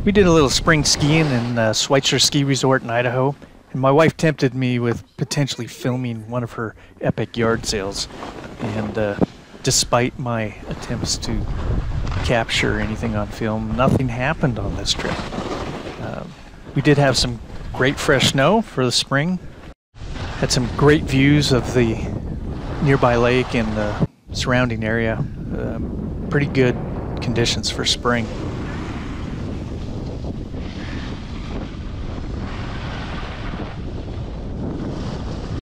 We did a little spring skiing in Schweitzer ski resort in Idaho, and my wife tempted me with potentially filming one of her epic yard sales. And despite my attempts to capture anything on film, nothing happened on this trip. We did have some great fresh snow for the spring, had some great views of the nearby lake and the surrounding area. Pretty good conditions for spring.